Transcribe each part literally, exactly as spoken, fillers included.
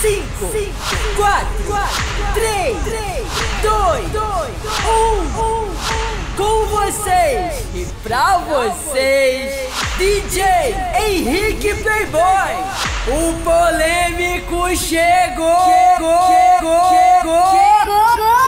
cinco, quatro, três, dois, um. Com vocês e pra vocês, D J Henrique Playboy, o polêmico chegou, chegou, chegou, chegou.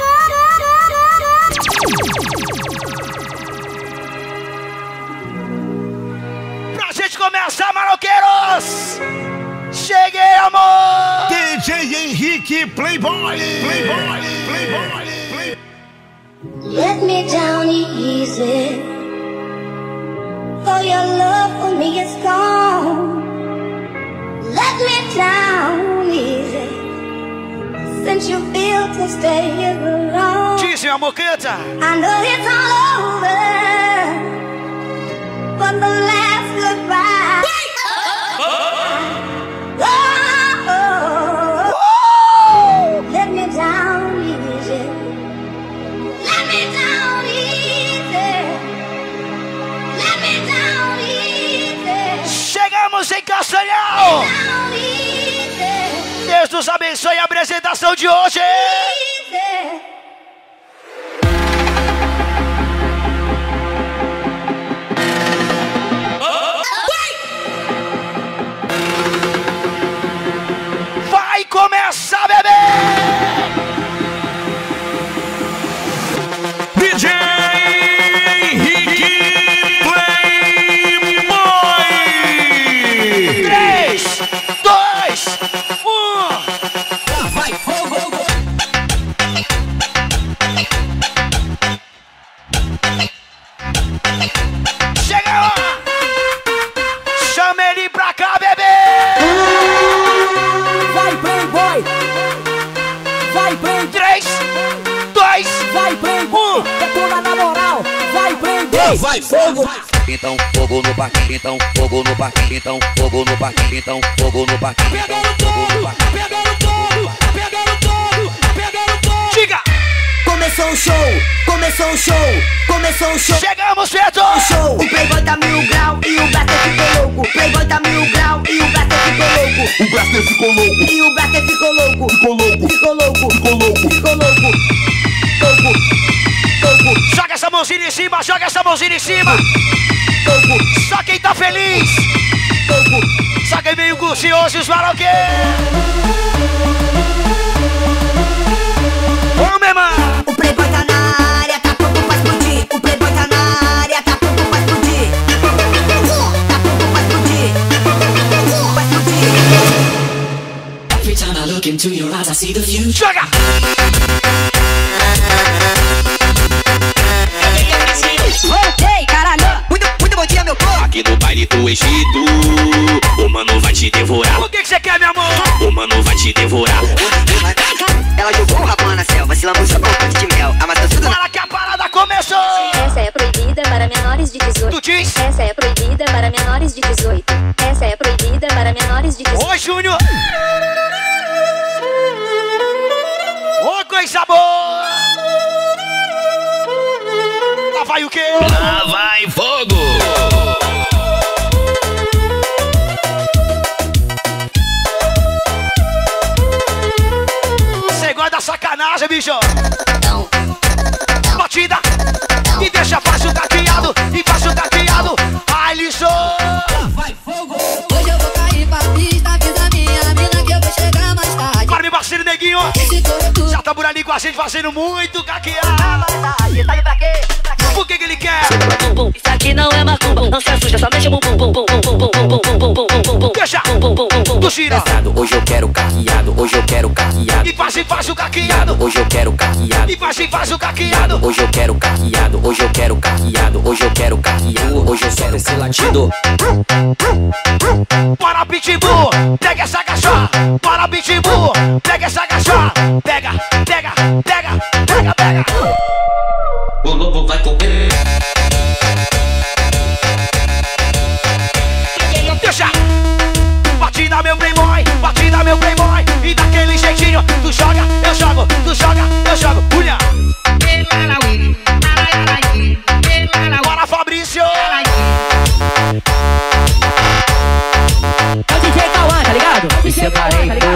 Pra gente começar, maloqueiros! Cheguei, amor! D J Henrique Playboy, Playboy, Playboy, Playboy. Let me down easy, for your love for me is gone. Let me down easy, since you feel to stay here alone. Diz, meu amor, canta. I know it's all over, but the last goodbye. Oh, oh, oh. Let me down easy. Let me down easy. Let me down easy. Chegamos em Castanhal. Down easy. Deus nos abençoe a apresentação de hoje. Easy. Vai começar, bebê! D J Henrique Playboy. três, dois, um. Vai, fogo! Chega lá! Chama ele pra cá, bebê! Vai, Playboy! Vai, Playboy! três, dois, Vai, Playboy! Detona na moral! Vai, Playboy! Vai, fogo! Então fogo no parquinho, então fogo no parquinho, então fogo no parquinho, então fogo no parquinho, então fogo no parquinho. Pegando todo! Pegando todo! Pegando todo! diga! Começou o show! Começou o show! Começou o show! Chegamos, Feto! Show. O Playboy tá mil grau e o Blaster ficou louco. O Playboy tá mil grau e o Blaster ficou louco. O Blaster ficou louco, E o Blaster ficou louco. ficou louco, Ficou louco. ficou louco. Ficou louco. Louco. Louco. Joga essa mãozinha em cima, joga essa mãozinha em cima! Louco. Só quem tá feliz! Louco. Só quem veio curioso e os maloqueiros! Ô, meu irmão! O Playboy tá na área, tá pronto pra explodir. O Playboy tá na área, tá pronto pra explodir. Tá pronto pra explodir. Pra explodir. Every time I look into your eyes, I see the future. Joga! Ei, caralho! Muito, muito bom dia, meu povo! Aqui no baile do Egito, o mano vai te devorar. O que que você quer, meu amor? O mano vai te devorar. Ela jogou o rabão na selva, se lambuzou com um de mel, amassou tudo na... Fala que a parada começou! Essa é proibida para menores de dezoito. Tu diz? Essa é proibida para menores de dezoito. Essa é proibida para menores de dezoito. Ô, Júnior! Ô, coisa boa! Lá vai o quê? Lá vai fogo! Você gosta da sacanagem, bicho? Batida! E deixa baixo caqueado, e baixo caqueado. Ai, lixo! Hoje eu vou cair pra pista, avisa minha mina que eu vou chegar mais tarde. Para, meu parceiro Neguinho! Esse corpo Já tá por ali com a gente fazendo muito caqueado. Sabe pra quê? Por que que ele quer? bum bum, isso aqui não é macumba. Não se assusta, só mexe bum bum bum bum bum bum bum bum bum bum bum bum bum. Deixa! Bum bum bum bum bum. Tu gira! Hoje eu quero caqueado, hoje eu quero caqueado. E faz e faz o caqueado! Hoje eu quero caqueado. E faz e faz o caqueado! Hoje eu quero caqueado, hoje eu quero caqueado, hoje eu quero caqueado, hoje eu quero esse latido. Para Pitbull, pega essa cachorra! Para Pitbull, pega essa cachorra! Pega, pega, pega, pega, pega! O lobo vai comer. Deixa! Batida meu playboy, batida meu playboy. E daquele jeitinho, tu joga, eu jogo, tu joga, eu jogo. Pulha! Bora, Fabrício! É o D J Cauã, tá ligado? Me separei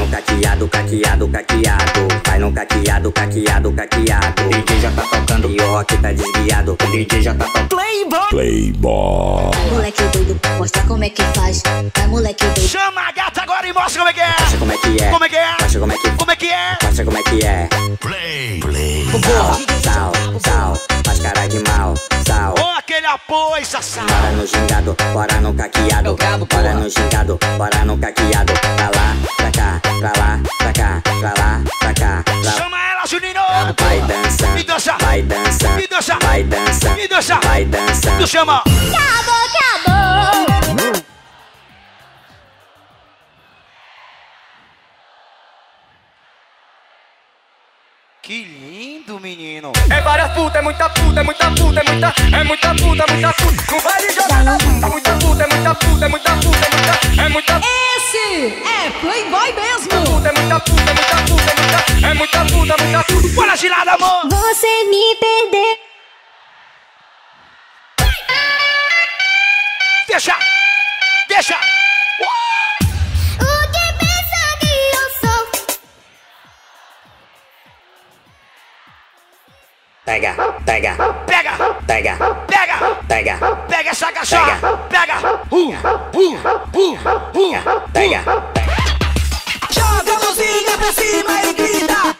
no caqueado, caqueado, caqueado. Vai no caqueado, caqueado, caqueado. D J já tá tocando e o rock tá desviado. O D J já tá tocando. Playboy. Playboy. Moleque doido, mostra como é que faz. Vai, moleque doido. Chama a gata agora e mostra como é que é. Mostra como é que é. Como é que é? Mostra como é que é. Como é que é? Mostra como é que é. Play. Play. Sal, sal, sal. Faz cara de mal, sal. Ô, aquele apoio, Sassá. Bora no gingado, bora no caqueado. Bora no gingado, bora no caqueado. Pra lá, pra cá, pra lá, pra cá, pra lá, pra cá, pra lá. Chama ela, Juninho. Vai dançando, E dança. vai dançando, E dança. vai dançando, E dança. vai dançando. Tu chama. Acabou, acabou. Que lindo, menino. É várias puta, é muita puta, é muita puta, é muita, é muita puta, é muita puta. Não vai lhe jogar na puta, muita puta, é muita puta, é muita puta, é muita, é muita. Esse é Playboy mesmo. Puta, é muita puta, é muita puta, é muita, é muita puta, é muita puta. Bora, girada, amor. Você me perdeu. Deixa. Deixa. O que pensa que eu sou? Pega, pega, Pega. pega, Pega. pega, Pega essa cachorra. Pega. Uh, uh, uh, uh, pega. Joga a mãozinha pra cima e grita.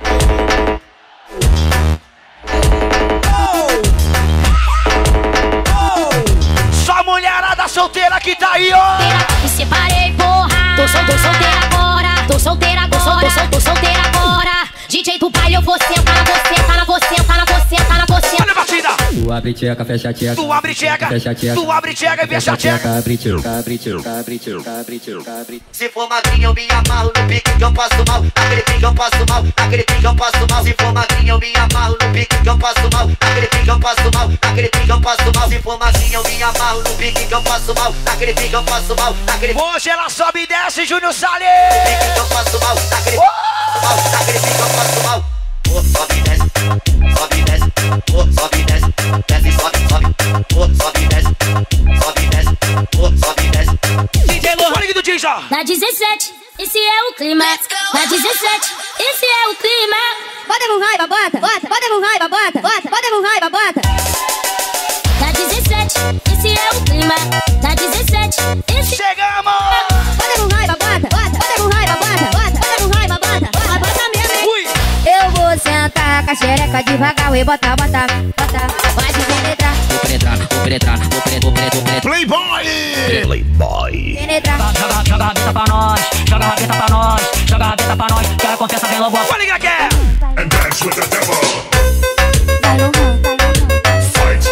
Só mulherada solteira que tá aí, ó. Me separei, porra. Tô, sol, tô solteira agora. Tô solteira agora. Tô, sol, tô, sol, tô solteira agora. D J do baile, eu vou sentar na você, sentar na você, sentar na você, sentar na você. Olha a batida. Tu abre tcheca, fecha tcheca. Tu abre tcheca. Fecha tcheca. Tu abre tcheca e fecha tcheca. Abre tcheca, abre tcheca, abre tcheca, abre tcheca, abre. Se for magrinha eu me amarro no pique que eu passo mal. Naquele pique eu passo mal, naquele pique eu passo mal. Se for magrinha eu me amarro no pique que eu passo mal. Naquele pique eu passo mal, naquele pique eu passo mal. Se for magrinha eu me amarro no pique que eu passo mal. Naquele pique eu passo mal, naquele pique Hoje ela sobe e desce, Júnior Salles. que eu passo mal. Naquele pique mal, naquele pique eu passo mal. Oh, sobe e desce, sobe e desce, oh, sobe e desce, desce, sobe, sobe, oh, sobe e desce, sobe e desce, oh, sobe e desce. D J Lohan, olha aqui do D J. Na dezessete, esse é o clima. Na dezessete, esse é o clima. Bota com raiva, bota, bota, bota com raiva, bota, bota, bota com raiva, bota. Na dezessete, esse é o clima. Na dezessete, esse. Chegamos! Bota com raiva, bota, bota, bota com raiva, bota, bota, bota com raiva, bota, bota, bota mesmo, hein? Ui! Eu vou sentar com a xereca devagar e bota, bota, bota. Pode penetrar, Vou penetrar, vou penetrar, vou penetrar, vou penetrar, vou penetrar. Playboy. Playboy. penetrar. Joga, joga a rabeta pra nós. Joga a rabeta pra nós. Joga a rabeta pra nós. Quero confiança, vem logo. Olha ligar que é! And dance with the devil. Vai no rão, vai no rão, Fight.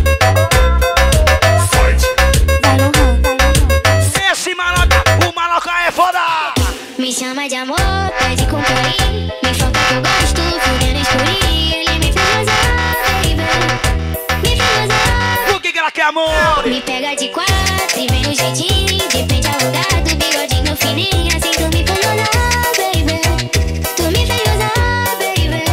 Fight. vai no rão, vai no rão. Esse maloca, o maloca é foda! Me chama de amor, pede com carinho. Me falta que eu gosto, fudendo escurinho. Ele me fez gozar, baby. Me fez gozar. Por que que ela quer amor? Me pega de quatro e vem no jeitinho. De pente alongado, bigodinho fininho. Assim tu me fez gozar, baby. Tu me fez gozar, baby.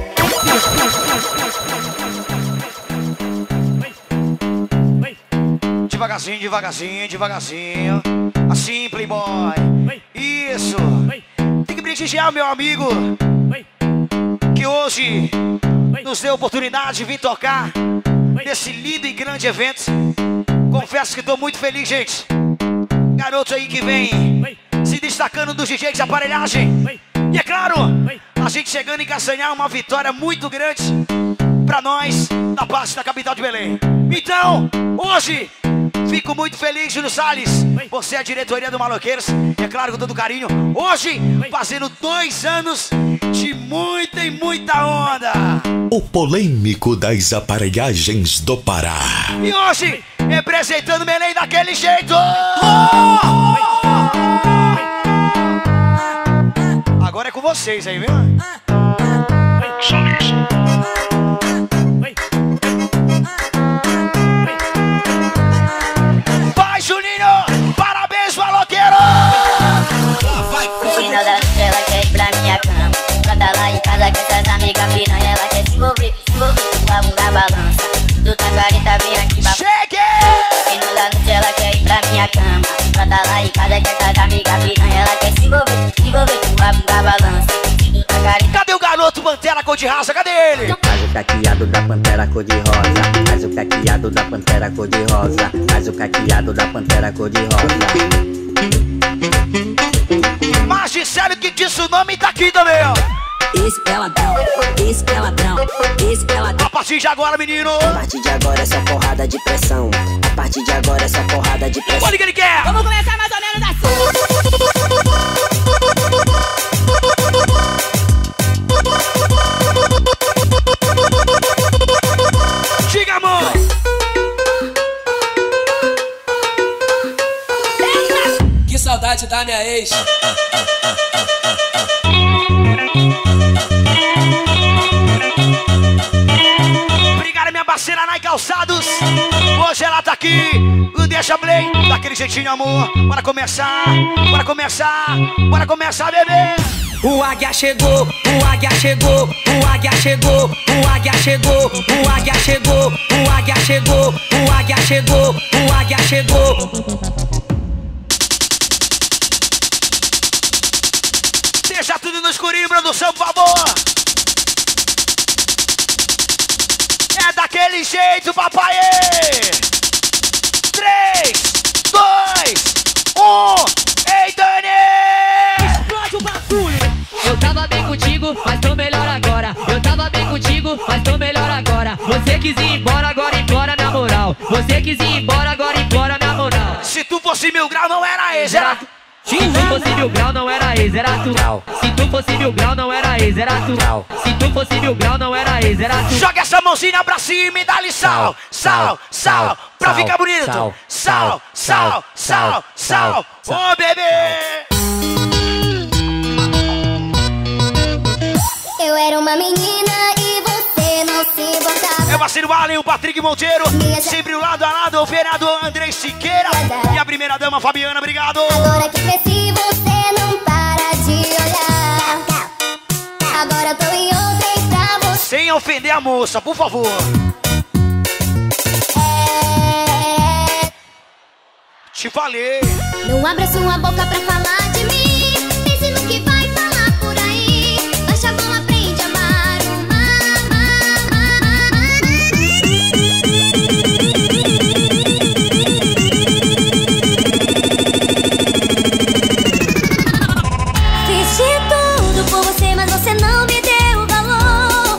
Devagarzinho, devagarzinho, devagarzinho. Assim, Playboy. Isso. Tem que prestigiar, meu amigo, que hoje nos deu a oportunidade de vir tocar nesse lindo e grande evento. Confesso que estou muito feliz, gente. Garoto aí que vem se destacando dos D Js de aparelhagem. E é claro, a gente chegando em Castanhal, uma vitória muito grande pra nós, na parte da capital de Belém. Então, hoje, fico muito feliz, Júnior Salles. Você é a diretoria do Maloqueiros, e é claro, com todo carinho. Hoje, fazendo dois anos de muita e muita onda. O polêmico das aparelhagens do Pará. E hoje, representando Belém daquele jeito. Agora é com vocês aí, viu? Vai, Juninho! Parabéns, maloqueiro! No final da noite ela quer ir pra minha cama. Quando lá em casa com essas amigas piranha, ela quer se envolver, se envolver com a bunda balança. Do tacareta vem aqui pra... Chegue! No final da noite ela quer ir pra minha cama. Quando lá em casa com essas amigas piranha, ela quer se envolver, se envolver caqueado da pantera cor de rosa. Faz o caqueado da pantera cor de rosa. Faz o caqueado da pantera cor de rosa. Mas disseram que disse o nome tá aqui também, ó. Esse é ladrão, esse é ladrão, esse é ladrão. A partir de agora, menino. A partir de agora é só porrada de pressão. A partir de agora é só porrada de pressão. Olha o que ele quer. Vamos começar mais ou menos assim. Diga, amor. Que saudade da minha ex. Obrigado, minha parceira Nai Calçados. Hoje ela tá aqui. Deixa play, daquele jeitinho, amor. Bora começar, bora começar, bora começar, bebê. O águia chegou, o águia chegou, o águia chegou, o águia chegou, o águia chegou, o águia chegou, o águia chegou, o águia chegou. Deixa tudo no escurinho, produção, por favor. É daquele jeito, papai. três, dois, um. Ei, Dani! Explode o bagulho. Eu tava bem contigo, mas tô melhor agora. Eu tava bem contigo, mas tô melhor agora. Você quis ir embora, agora embora na moral. Você quis ir embora, agora embora na moral. Se tu fosse mil grau, não era ex, era... Se tu fosse mil grau, não era ex, era tu. Se tu fosse mil grau, não era ex, era tu. Se tu fosse mil grau, não era ex, era tu. Joga essa mãozinha pra cima e dá-lhe sal, sal, sal, pra ficar bonito. Sal, sal, sal, sal. Ô, bebê! Eu era uma menina e você não se importava. É o parceiro Allen, o Patrick Monteiro. Sempre o lado a lado, o vereador André Siqueira. E a primeira dama, Fabiana, obrigado. Agora que cresci, você não para de olhar. Agora tô em outra e pra você. Sem ofender a moça, por favor. É... Te falei. Não abra sua boca pra falar de mim. Pense no que vai falar por aí. Baixa a bola, aprende a amar uma. Fiz de tudo por você, mas você não me deu valor.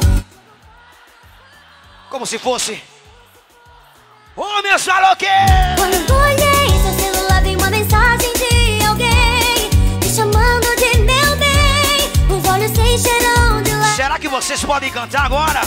Como se fosse. Ô, meu xaloque! Quando olhei seu celular, vi uma mensagem de alguém me chamando de meu bem. Os olhos se encheram de lágrimas. Será que vocês podem cantar agora?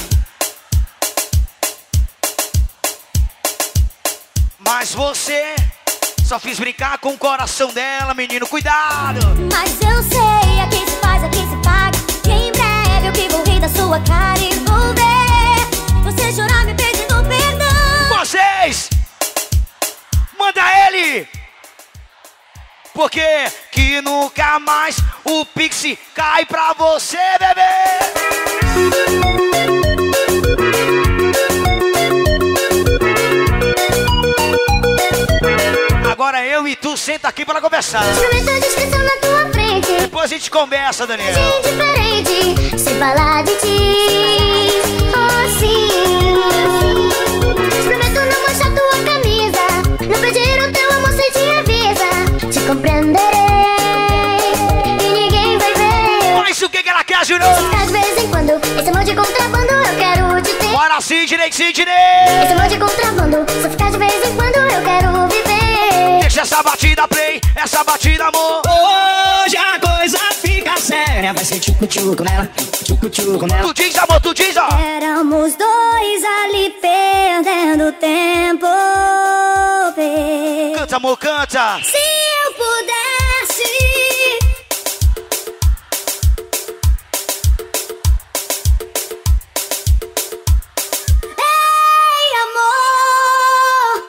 Mas você só fiz brincar com o coração dela, menino, cuidado! Mas eu sei, aqui se faz, aqui se paga. Que em breve eu que vou rir da sua cara e vou ver você chorar me pedindo perdão. Vocês! Manda ele! Porque que nunca mais o Pix cai pra você, bebê! Agora eu e tu senta aqui para conversar. Experimenta a descrição na tua frente. Depois a gente conversa, Daniel. De diferente, sem falar de ti. Oh, sim. Prometo não manchar tua camisa. Não pedir o teu amor sem te avisa. Te compreenderei e ninguém vai ver. Mas o que que ela quer, Júnior? Só ficar de vez em quando. Esse amor de contrabando eu quero te ter. Bora, Sidney, Sidney! Esse amor de contrabando. Só ficar de vez em quando eu quero viver. Deixa essa batida play, essa batida, amor. Hoje a coisa fica séria. Vai ser tchucu-tchucu nela, tchucu-tchucu nela. Tu diz, amor, tu diz, ó. Éramos dois ali perdendo tempo. Baby. Canta, amor, canta. Se eu pudesse. Ei, amor.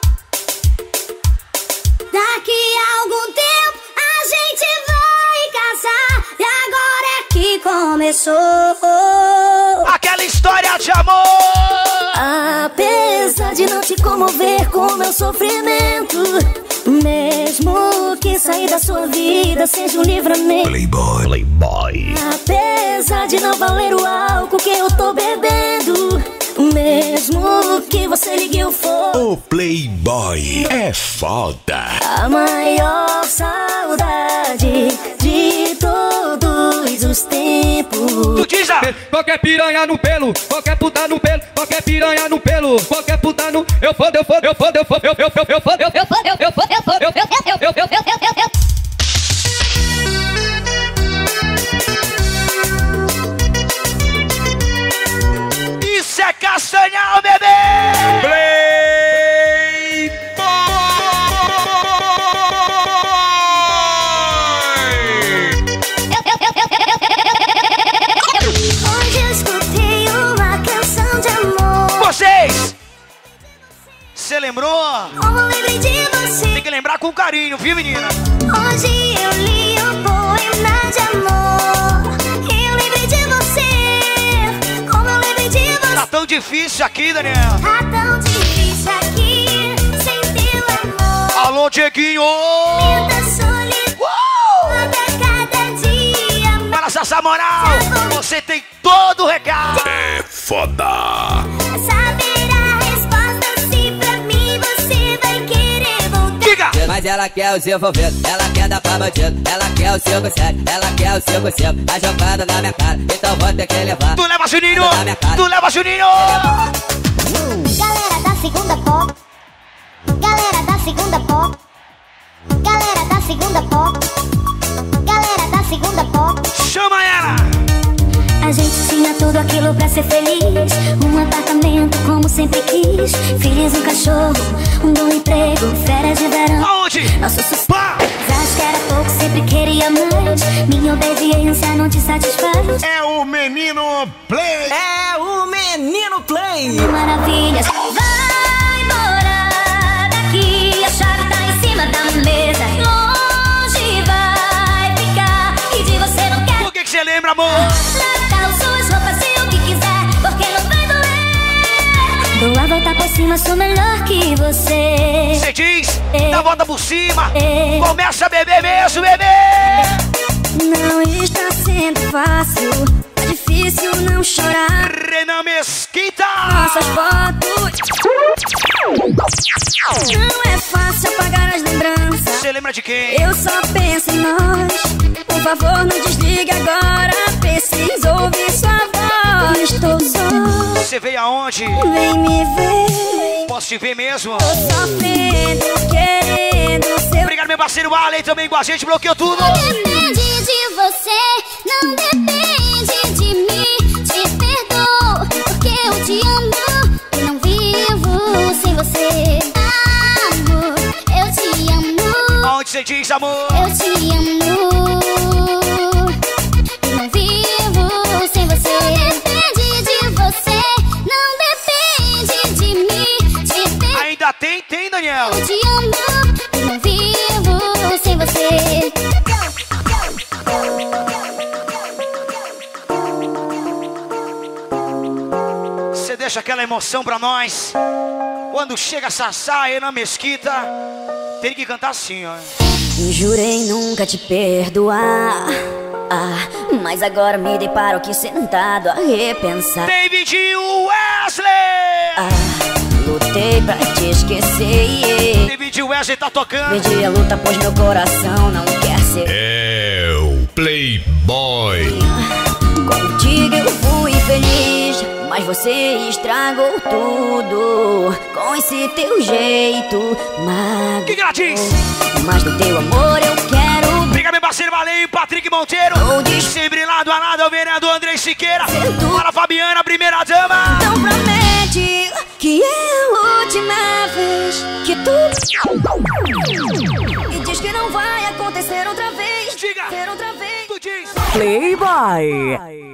Daqui a algum tempo a gente vai casar. E agora é que começou aquela história de amor. Apesar de não te comover com meu sofrimento, mesmo que sair da sua vida seja um livramento. Playboy, Playboy. Apesar de não valer o álcool que eu tô bebendo, Mesmo que você ligue o fogo, O Playboy é foda. a maior saudade de todos os tempos. Qualquer piranha no pelo, qualquer puta no pelo, qualquer piranha no pelo, qualquer puta no. Eu foda, eu foda, eu foda, eu foda, eu foda, eu foda, eu foda, eu foda, eu foda, eu foda, eu foda, eu foda, eu foda. Isso é Castanhal, bebê! Hoje eu escutei uma canção de amor. Vocês! Você lembrou? Como lembrei de você. Tem que lembrar com carinho, viu, menina? Hoje eu li um poema de amor. Eu lembrei de você. Como eu lembrei de você. Tá tão difícil aqui, Daniel. Tá tão difícil aqui sem teu amor. Alô, Dieguinho! Muita solidão a cada dia. Para essa moral, você tem todo o recado. É foda. Saber a resposta se pra mim você vai querer voltar. Diga! Mas ela quer o seu envolvido, ela quer dar pra bandido, ela quer o cinco sete, ela quer o cinco cinco, tá jogando na minha cara, então vou ter que levar. Tu leva, Juninho! Tu leva, Juninho! Galera da segunda pop, galera da segunda pop, galera da segunda pop, galera da segunda pop. Chama ela! A gente tinha tudo aquilo pra ser feliz. Um apartamento como sempre quis. Filhos, um cachorro, um bom emprego, férias de verão. Aonde? Nosso sucesso. Acho que era pouco, sempre queria mais. Minha obediência não te satisfaz. É o menino Play. É o menino Play. Maravilhas. Vai embora daqui. A chave tá em cima da mesa. Longe vai ficar. E de você não quer. Por que que você lembra, amor? Suas roupas e o que quiser, porque não vai doer. Dou a volta por cima, sou melhor que você. Você diz, dá a volta por cima. É. Começa a beber mesmo, bebê. Não está sendo fácil, é difícil não chorar. Renan Mesquita. Nossas fotos. Não é fácil apagar as lembranças. Você lembra de quem? Eu só penso em nós. Por favor, não desligue agora. Preciso ouvir sua voz. Estou só. Você veio aonde? Vem me ver. Posso te ver mesmo? Tô sofrendo, querendo ser. Obrigado, meu parceiro Allen, também com a gente, bloqueou tudo. Não depende de você, não depende de mim. Te perdoo, porque eu te amo e não vivo sem você. Amor, eu te amo. Aonde você diz, amor? Eu te amo e não vivo sem você. Depende de você, não depende de mim. Te perdoo. Ainda tem, tem, Daniel. Eu te amo e não vivo sem você. Você deixa aquela emoção pra nós. Quando chega a Sassá aí na Mesquita, tem que cantar assim, ó. Jurei nunca te perdoar, ah, mas agora me deparo aqui sentado a repensar. David Wesley! Ah, lutei pra te esquecer. David Wesley tá tocando. Perdi a luta pois meu coração não quer ser. É o Playboy. Contigo eu fui feliz, mas você estragou tudo com esse teu jeito magro. Que grátis! Mas do teu amor eu quero. Obrigado, meu parceiro Valeu, Patrick Monteiro. Sempre lado a lado, é o vereador André Siqueira. Para a Fabiana, a primeira dama. Então promete que é a última vez que tu. E diz que não vai acontecer outra vez. Diga! Ser outra vez. Tu diz. Playboy.